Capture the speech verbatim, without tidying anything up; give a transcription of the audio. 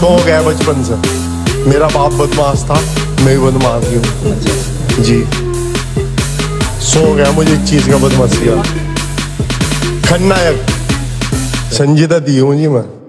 शौक है बचपन से। मेरा बाप बदमाश था, मैं भी बदमाश हूँ जी। शौक है मुझे इस चीज का, बदमाशी का। खलनायक संजीदा दी हूँ जी मैं।